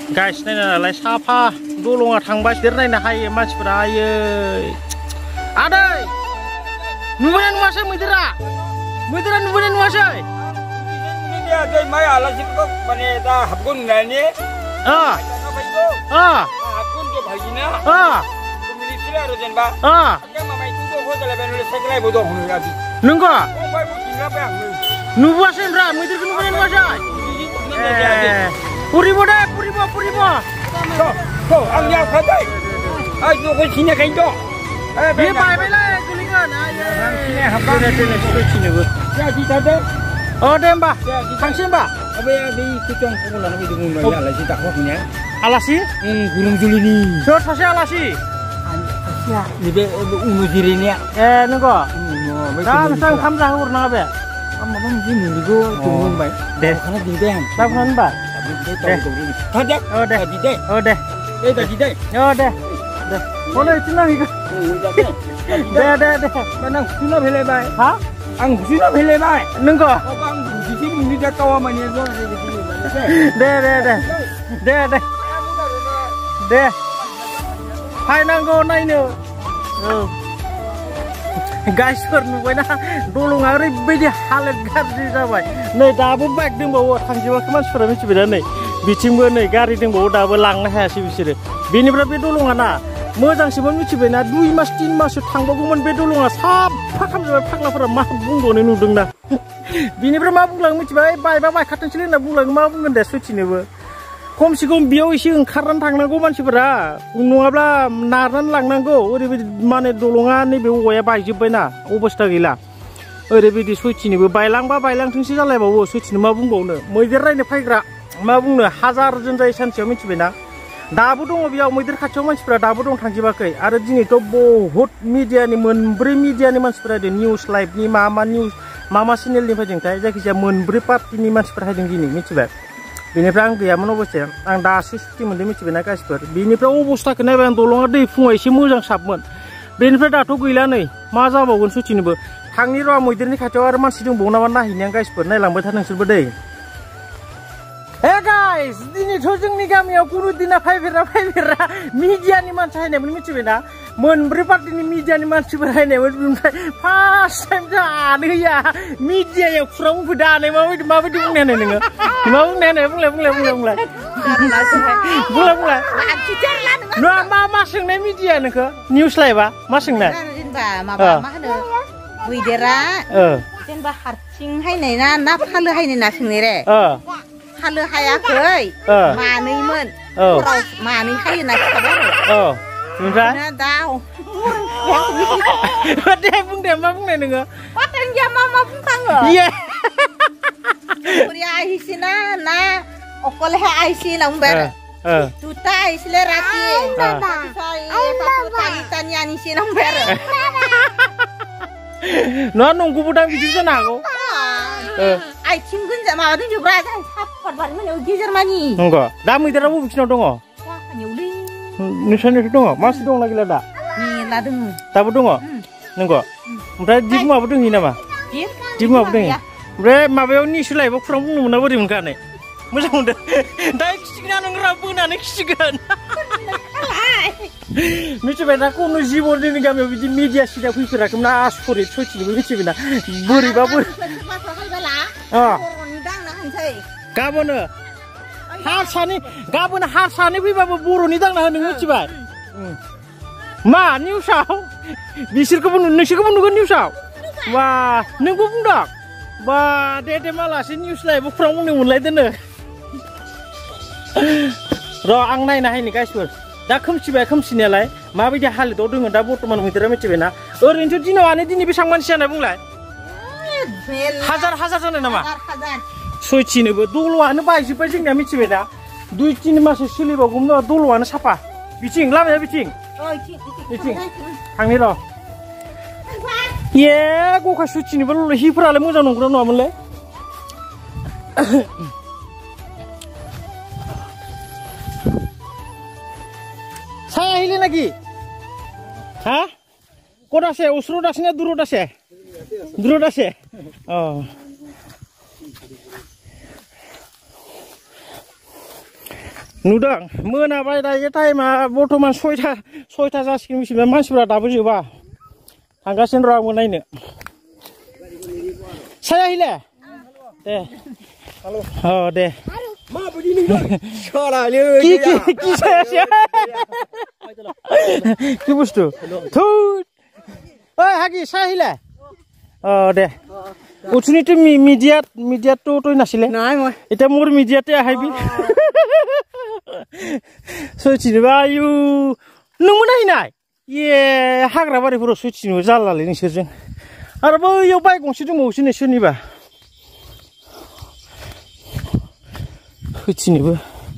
Guys नायनालाय साफा दलङा थांबाय देर नायनो हायो मानसिफोरा आयै आदै नुबाय नुवासै मैदेरा नुबाय नुवासै dia dai mai ala sikko mane da habgun nani habgun ke bhagina military aro jenba aga mamai tu ko hodala benule seklai bodo honu abi nungko bai bu kinga ba nubuasai ra मैदेरखौ नुबाय नुवासै पुरिबो to ang ya khatai ai tu ko sine kai to बे बायबायलाय गोलैगोन आयै ang sine habban देने सैथिनोबो ya di tade oh deh mbak थांसै mbak abe abi kucang ko lana bidu mun ya ala si tak hoknya आलासि gulung julini सोर सासे आलासि ya nibe unu dirinya नंगौ दा नोंस्रा ओंखाम जाहोहरनाङा बे माबा मोनसे नुनिगौ दंबाय दे खाना दिदे आं लाबोनानै होनबा Tadi, deh, tadi deh, tadi deh, deh, boleh itu nanti deh, mana suna beli bay, hah? ang suna beli bay, nengko, ang di sini ini dah tahu mana yang zona di sini, deh, hai nanggo naino, guys नुबाय ना दलङा ओरैबायदि हालोद गाज्रि जाबाय नै दाबो bike दंबावो थांजोबाखै मानसिफोरा मिथिबाय दा नै बिथिंबो नै गारि दंबावो दाबो लांनो हायासै बिसोरो बेनिफ्राय बे दलङा ना मोजांसोमोन मिथिबाय ना 2 मास 3 माससो थांबावगौमोन बे दलङा साफा खालामजोबबाय फाग्लाफोरा मा बुंबावनो नुदोंना बिनिफ्राय मा बुंलाङो मिथिबाय बायबा बायखाथोंसैलै होनना बुंलाङो मा बुंगोन दे सैथिनोबो खमसे खम बेयाव एसे ओंखारनानै थांनांगौ मानसिफोरा नङाब्ला नारनानै लांनांगौ ओरैबायदि माने दलङा नैबे औवाया बायजोब्बायना अबस्था गैला ओरैबायदि सैथिनोबो बायलांबा बायलांथोंसो जालायबावो सैथिनो मा बुंबावनो मैदेर रायनो फायग्रा मा बुंनो हाजारजन जायो सानसेयाव मिथिबायना दाबो दङ बेयाव मैदेर खाथियाव मानसिफोरा दाबो दं थांजोबाखै आरो दिनैथ' बहुत मिडियानि मोनब्रै मिडियानि मानसिफोरा फैदों निउस लाइभनि मा निउस मा चेनेलनि फैदोंथाय जायखिजाया मोनब्रै पार्टिनि मानसिफोर फैदों दिनै मिथिबाय बेनिफ्राय आं गैयामोन अबस्थे आं दासो सुटि मोनदों मिथिबायना गासिफोर बेनिफ्राय अबस्थाखौ नायबाय आं दलङा दै फुङाव एसे मोजां साबमोन बेनिफ्राय दाथ' गैला नै मा जाबावगोन सुटिनोबो थांनि र' मैदेरनि खाथियाव आरो मानसि दंबावो नामा नायहैनो आं गासिफोर नायलांबाय था नोंसोरबो दै हे गाइस दिनैथ' जोंनि गामियाव कुनु दिना फैफेरा मिडियानि मानसि हायनायमोन मिथिबायना मोनब्रै पार्टिनि मिडियानि मानसिफोर हायनायमोन बेनिफ्राय फार्स्ट टाइम जानो होया मिडियायाव खुरा बुंफैदो आनै माबायदि बुंनायानो नोङो मा बुंनायानो बुंलाय नङा मा सोंनाय मिडिया नोंखो निउस लाइभआ मा सोंनाय जेनेबा माबा मा होनो मैदेरा जेनेबा हारसिं हायनाय ना फालो हायनाय ना सोंनाय रे फालो हायाखै मानैमोन मानै हायो ना खिथाबाय आरो ओमफ्राय दा दे बुंदे मा बुंनाय नोङो मा बुंखाङो आइसिना ना अकले आइसि ना बुंबाय आरो दुटा आइसिले राति तानि आनिसि ना बुंबाय आरो नङा नंगौबो दां बिदि जानो हागौ आइथिं गोनजा माबादों जोब्रा साफर बारि मोनायाव गेजेर मानि नंगौ दा मैदेरा बबेखिनाव दङ नोंसोरनिथ' दङ मानसि दंना गैला दा मेला दङ दाबो दङ नंगौ ओमफ्राय दिगुमाबो दंहैयो नामा दिगुमाबो दंहैयो ओमफ्राय माबायाव निसु लाइभआव खुरां बुंनो मोना बोरै मोनखानो मोजां मोनदों दा खिसिगोन नों राव बोनानै खिसिगोन मिथिबाय दा खुनु जिबन जोंनि गामियाव बिदि मिडिया सिदा फैफेराखैमोन आसरित सैथिनोबो मिथिबाय ना बोरैबा गाबोन हारसानि फैबाबो बर'नि दांना होनो मिथिबाय मा निउसाव बिसोरखौबो नोंसोरखौबो नुगोन निउसाव बा नोंबो बुंदों बा दे मालासे निउस लाइभआव खुरां बुंनो मोनलायदोंनो र' आं नायना हायनि गाइसफोर दा खोमसिबाय खोमसिनायालाय माबायदि हालोदाव दङ दा बर्थमान मैदेरा मिथिबायना ओरैनोथ' दिनावनो दिनै बेसेबां मानसि जानाय बुंलाय हाजार जानाय नामा सैथिनोबो दल'आनो बायजोब्बाय जोंनिया मिथिबाय दा 2-3 माससो सोलिबावगौमोन दल'आनो साफा बिथिं लामाया बिथिं थांनि र' गखा सैथिनोबो हिफोरालाय मोजां नंगौना नङामोनलाय saya ini lagi, hah? Kau dah se, usru dah sini, dulu dah se, oh. नुदों मोनाबाय दायो टाइमा बर्थमान 6टा जासिगोन मिथिबाय मानसिफोरा दाबो जोबा थांगासिनो र' आंबो नायनो सायाहिले दे अ दे माबायदि नोंलाय सालालै কি সায়াছে কি বস্তু থু ওই হাগি সাহিলে অ দে উঠুনিটো মিডিয়াত তো নাছিলে নাই মই এটা মোৰ মিডিয়াতে আহাইবি सयथिनोबा आयु नों मोनाहैनाय ये हाग्रा बारिफोराव सयथिनो जालालै नोंसोरजों आरो बैयाव बाइक गंसे दंबावोसो नै सोरनिबा सयथिनोबो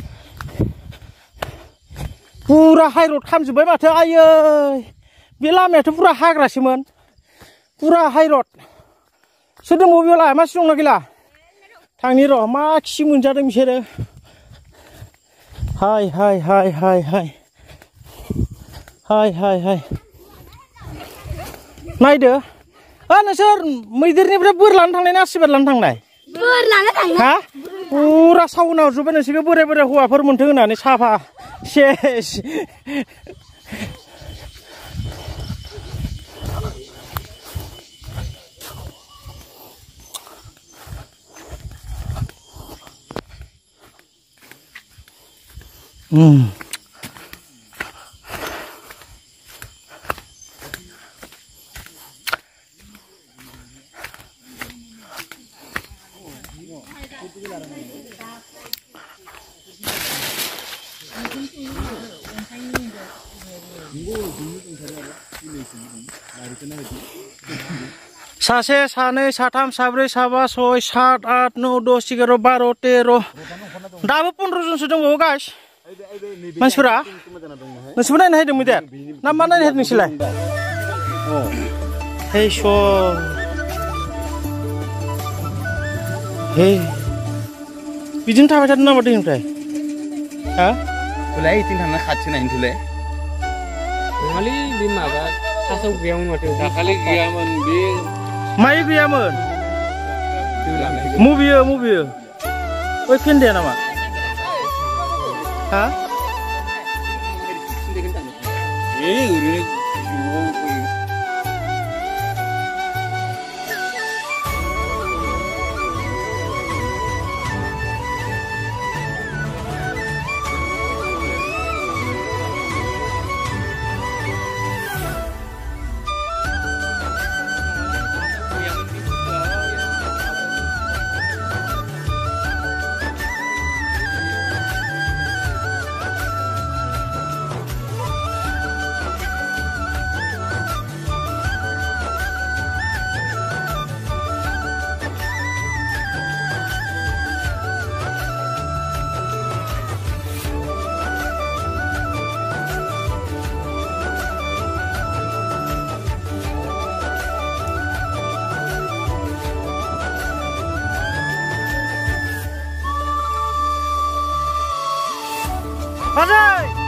पुरा हाइरड खालामजोब्बाय माथो आयै बे लामायाथ' पुरा हाग्रासोमोन पुरा हाइरड सोर दंबावो बेयावलाय मानसि दंना गैला थांनि र' मा खि मोनजादों बिसोरो हाय हाय हाय हाय हाय हाय हाय हाय नायदो नोंसोर मैदेरनिफ्राय बोर लानो थांनाय ना आशीर्बाद लानो थांनाय बोर लानो थांनाय हा पुरा साउन्ड हरजोब्बाय नोंसोरखौ बोराय बोराय हौवाफोर मोनथों होननानै साफा सेस सासे सानै साथाम साब्रै साबा 6 7 8 9 10 11 12 13 दाबो 15 जनसो दंबावो गाइस मानसिफोरा नोंसोरबो नायनो हायदों मैदेर ना मा नायनो हायदों नोंसोरलाय हे स हे बिदिनो थाबाय थादों नामा दैनिफ्राय हा तुलाय इथिं थांना खाथि नायनो तुलाय नङालै बे माबा थासौ गैयामोन माथो दाखालि गैयामोन बे माइ गैयामोन मुबियो ओइ फेन्दाया नामा हा ओरैनो Hadi!